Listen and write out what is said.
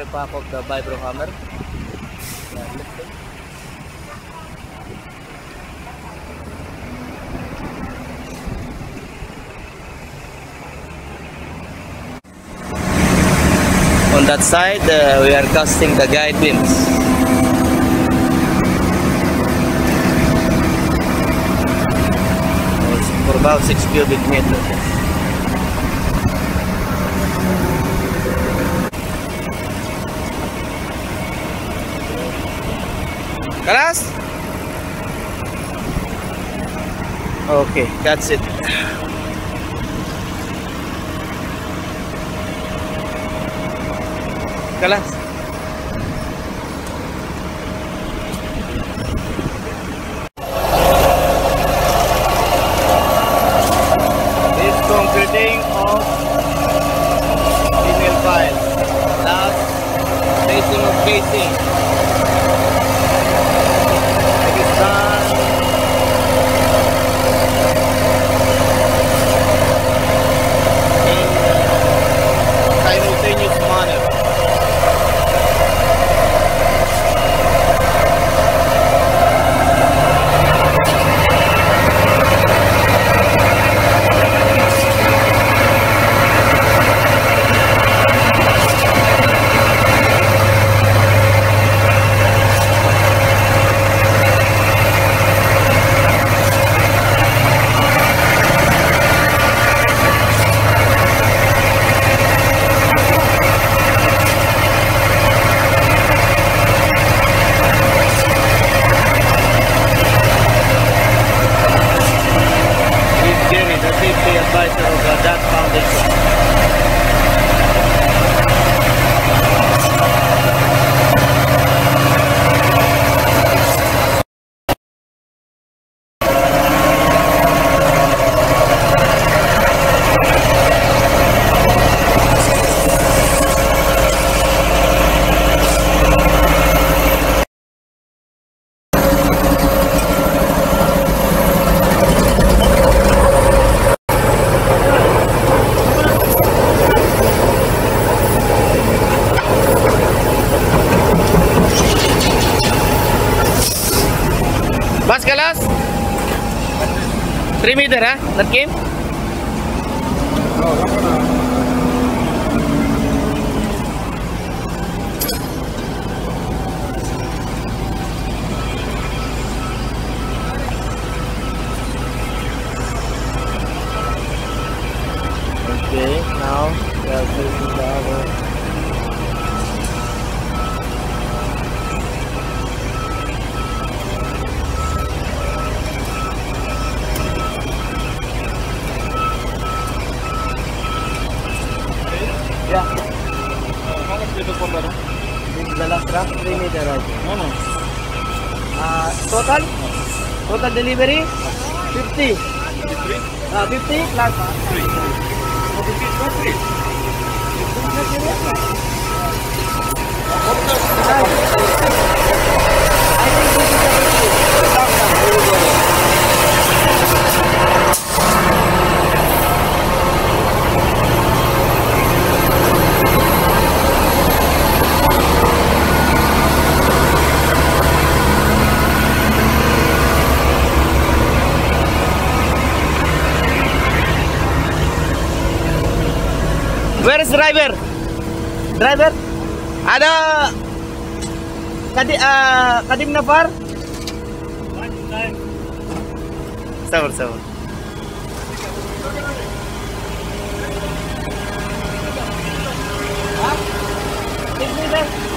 pack of the vibro hammer. On that side, we are casting the guide beams. For about 6 cubic meters. Kalas? Okay, that's it. Kalas. This concreting of female file. Last tracing of casing. It is done. In simultaneous manner. Bas Kalas? 3 meter ha? That came? Okay, now we are facing the other. Yeah. How much did you put on? This is the last draft, 3 meter right? No. Total delivery 50. 50 plus 3. 50 plus 3. Where is driver? Driver? Ada Kadim Nafar? Sabar.